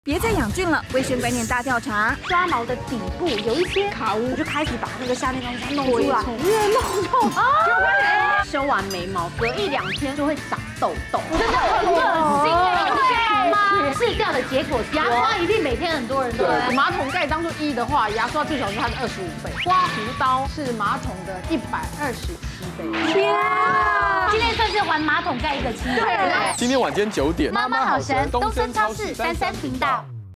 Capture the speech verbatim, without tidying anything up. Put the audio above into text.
别再养菌了，卫生观念大调查， 刷毛的底部有一些卡污，就开始把那个下面东西弄出来，越弄痛啊！修完眉毛，隔一两天就会长痘痘，真的很恶心哎！吗？试掉的结果，牙刷一定每天很多人都对。马桶盖当做一的话，牙刷最小是它的二十五倍，刮胡刀是马桶的一百二十七倍。 天啊！今天算是还马桶盖一个清。 今天晚间九点， 妈妈好神，东森超市三三频道。